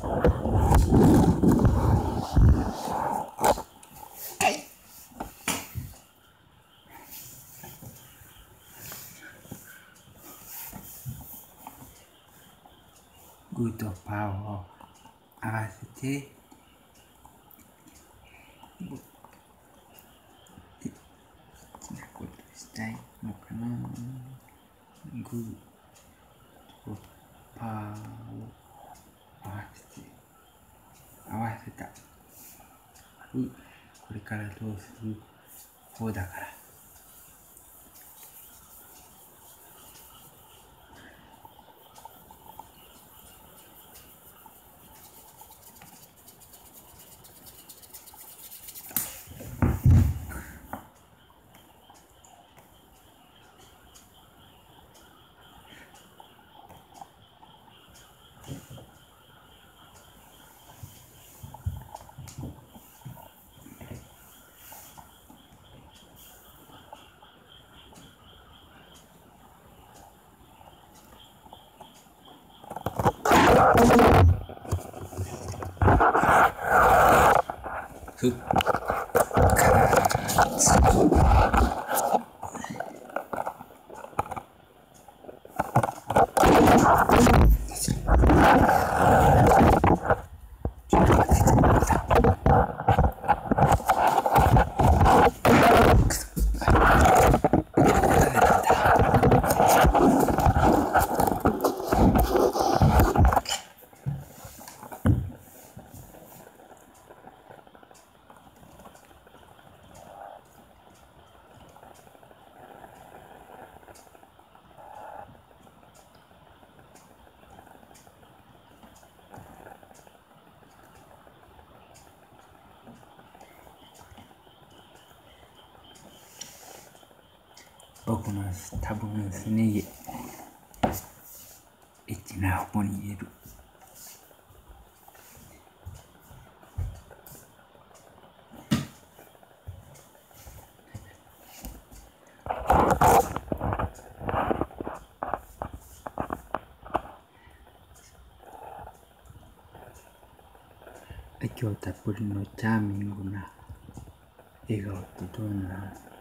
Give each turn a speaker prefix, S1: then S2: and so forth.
S1: グーとパーを合わせてどんなことしたいのかな。グーとパーを合わせたこれからどうする方だから。ふっ僕の多分すね毛エッチな方に入れる。愛嬌たっぷりのチャーミングな笑顔ってどんな